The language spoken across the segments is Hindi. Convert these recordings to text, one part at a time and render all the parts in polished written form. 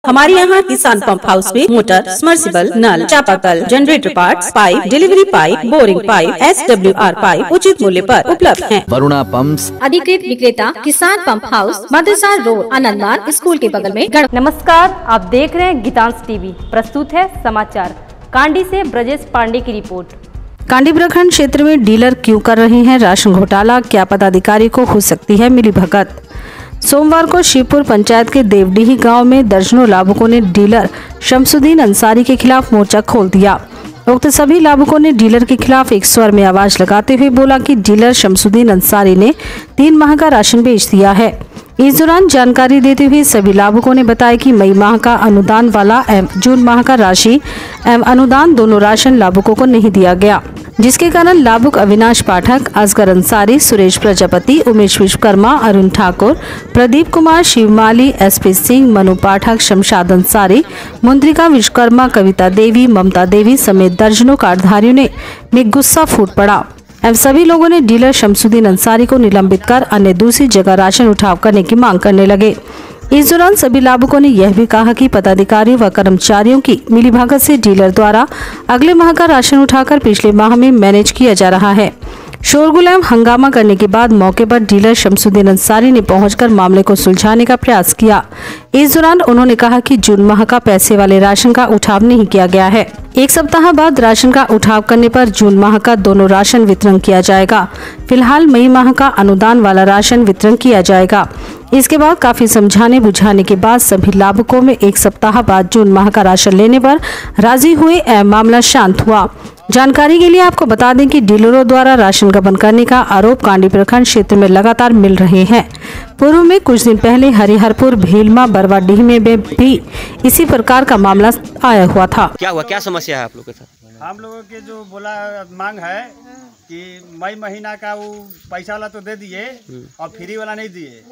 हमारे यहाँ किसान पंप हाउस में मोटर, समर्सिबल, नल, चापाकल, generator parts, pipe, delivery pipe, boring pipe, SWR pipe उचित मूल्य पर उपलब्ध हैं। वरुणा पंप्स, अधिकृत विक्रेता Kisan pump house, Madarsa road, Anandmarg school के बगल में। नमस्कार, आप देख रहे हैं गीतांश टीवी। प्रस्तुत है समाचार। कांडी से ब्रजेश पांडे की रिपोर्ट। कांडी प्रखंड क्षेत्र में डीलर क्यों कर रहे हैं राशन घोटाला, क्या पदाधिकारी को हो सकती है मिलीभगत। सोमवार को शिवपुर पंचायत के देवडीही गांव में दर्जनों लाभुकों ने डीलर शमसुद्दीन अंसारी के खिलाफ मोर्चा खोल दिया। उक्त सभी लाभुकों ने डीलर के खिलाफ एक स्वर में आवाज लगाते हुए बोला कि डीलर शमसुद्दीन अंसारी ने 3 माह का राशन बेच दिया है। इस दौरान जानकारी देते हुए सभी लाभुकों ने बताया कि मई माह का अनुदान वाला एवं जून माह का राशि एवं अनुदान दोनों राशन लाभुकों को नहीं दिया गया, जिसके कारण लाभुक अविनाश पाठक, असगर अंसारी, सुरेश प्रजापति, उमेश विश्वकर्मा, अरुण ठाकुर, प्रदीप कुमार, शिवमाली, SP सिंह, मनु पाठक, शमशाद अंसारी, मुंद्रिका विश्वकर्मा, कविता देवी, ममता देवी समेत दर्जनों कार्डधारियों में गुस्सा फूट पड़ा एवं सभी लोगों ने डीलर शमसुद्दीन अंसारी को निलंबित कर अन्य दूसरी जगह राशन उठाव करने की मांग करने लगे। इस दौरान सभी लाभुकों ने यह भी कहा कि पदाधिकारियों व कर्मचारियों की मिलीभगत से डीलर द्वारा अगले माह का राशन उठाकर पिछले माह में मैनेज किया जा रहा है। शोरगुल एवं हंगामा करने के बाद मौके पर डीलर शमसुद्दीन अंसारी ने पहुंचकर मामले को सुलझाने का प्रयास किया। इस दौरान उन्होंने कहा कि जून माह का पैसे वाले राशन का उठाव नहीं किया गया है। 1 सप्ताह बाद राशन का उठाव करने पर जून माह का दोनों राशन वितरण किया जाएगा। फिलहाल मई माह का अनुदान वाला राशन वितरण किया जाएगा। इसके बाद काफी समझाने बुझाने के बाद सभी लाभुकों में 1 सप्ताह बाद जून माह का राशन लेने पर राजी हुए एवं मामला शांत हुआ। जानकारी के लिए आपको बता दें कि डीलरों द्वारा राशन गबन करने का आरोप कांडी प्रखंड क्षेत्र में लगातार मिल रहे हैं। पूर्व में कुछ दिन पहले हरिहरपुर, भीलमा, बरवाडीह में भी इसी प्रकार का मामला आया हुआ था। क्या हुआ, क्या समस्या है आप लोगों के साथ? हम लोगों के जो बोला मांग है कि मई महीना का वो पैसा वाला तो दे दिए और फ्री वाला नहीं दिए,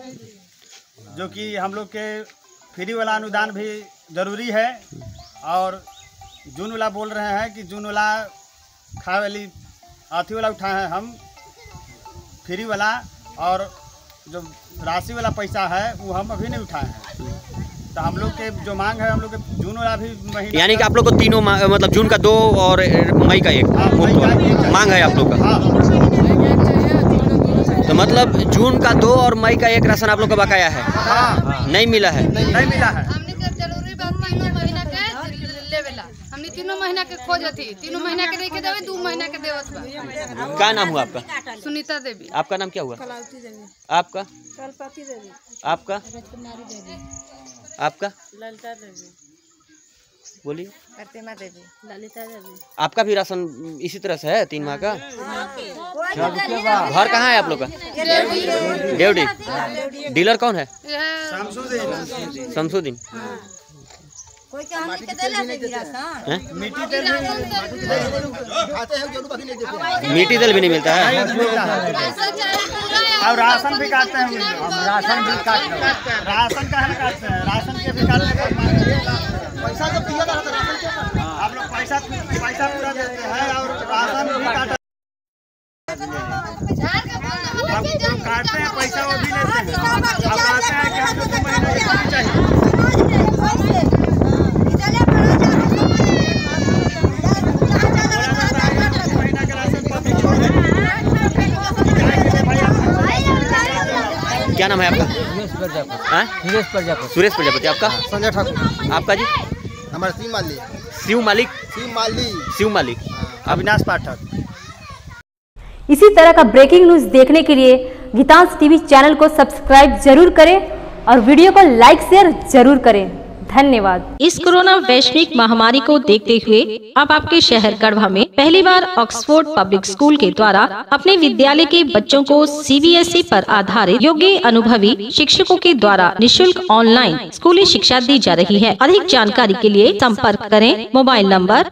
जो कि हम लोग के फ्री वाला अनुदान भी जरूरी है। और जून वाला बोल रहे हैं कि जून वाला खाए वाली आथी वाला उठाए हैं हम फ्री वाला, और जो राशि वाला पैसा है वो हम अभी नहीं उठाए हैं। तो हम लोग के जो मांग है, हम लोग के जून वाला भी महीना, यानी कि आप लोग को तीनों मतलब जून का 2 और मई का 1 मांग है आप लोग का। तो मतलब जून का 2 और मई का 1 राशन आप लोग का बकाया है, नहीं मिला है। नहीं मिला है। हमने 3 महीना के खोज थी, 3 महीना के नहीं के देवे, 2 महीना के देवत बा। क्या नाम हुआ आपका? सुनीता देवी। आपका नाम क्या हुआ? आपका? आपका? आपका? ललिता देवी। बोलिए। प्रतिमा देवी। ललिता देवी। आपका भी राशन इसी तरह से है 3 माह का? घर कहाँ है आप लोग का? देवडी। डीलर कौन है? शमसुद्दीन। कोई हमनी के देला से राशन? मीठी तेल भी नहीं मिलता है। और राशन भी काटते हैं हम, राशन भी काटते हैं। राशन का है काटते हैं, राशन के भी काटने पर पैसा तो दिया था राशन के। आप लोग पैसा पूरा देते हैं और राशन भी काटते हैं, पैसा वो भी लेते हैं। अब आते हैं कि हमको 2 महीने की छुट्टी चाहिए। क्या नाम है आपका? सुरेश प्रजापति। आपका? संजय ठाकुर। आपका जी? हमारा शिव मालिक। अविनाश पाठक। इसी तरह का ब्रेकिंग न्यूज देखने के लिए गीतांश टीवी चैनल को सब्सक्राइब जरूर करें और वीडियो को लाइक शेयर जरूर करें। धन्यवाद। इस कोरोना वैश्विक महामारी को देखते हुए अब आपके शहर गढ़वा में पहली बार ऑक्सफोर्ड पब्लिक स्कूल के द्वारा अपने विद्यालय के बच्चों को CBSE पर आधारित योग्य अनुभवी शिक्षकों के द्वारा निःशुल्क ऑनलाइन स्कूली शिक्षा दी जा रही है। अधिक जानकारी के लिए संपर्क करें मोबाइल नंबर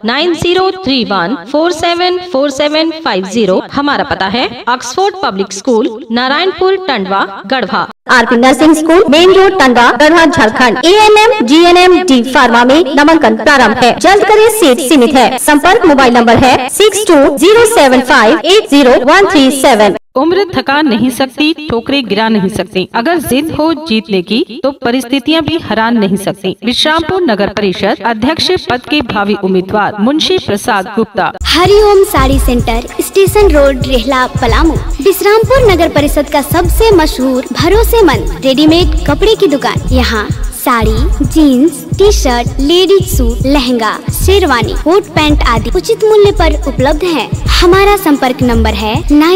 9031474750। हमारा पता है Oxford public school, Narayanpur, Tandwa, Garhwa. RP nursing school, main road, Tandwa, Garhwa, Jharkhand. ANM DNM D pharma में नामांकन प्रारंभ है। जल्द करें, सीट सीमित है। संपर्क मोबाइल नंबर है 6207580137। उम्र थका नहीं सकती, ठोकरें गिरा नहीं सकती। अगर जिद हो जीतने की तो परिस्थितियां भी हरा नहीं सकती। विश्रामपुर नगर परिषद अध्यक्ष पद के भावी उम्मीदवार Munshi Prasad Gupta. Hariom sari centre, station road, Rehla, Palamu. Vishrampur नगर परिषद का सबसे मशहूर भरोसेमंद रेडीमेड कपड़े की दुकान। यहाँ sari, jeans, T shirt, ladies suit, lehenga, sherwani, coat pant आदि उचित मूल्य पर उपलब्ध है। हमारा संपर्क नंबर है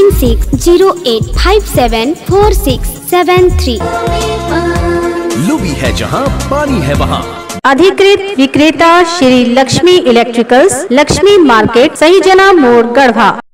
9608574673। लुबी है जहां पानी है वहां। अधिकृत विक्रेता श्री लक्ष्मी इलेक्ट्रिकल्स, लक्ष्मी मार्केट, सही जना मोड़, गढ़वा।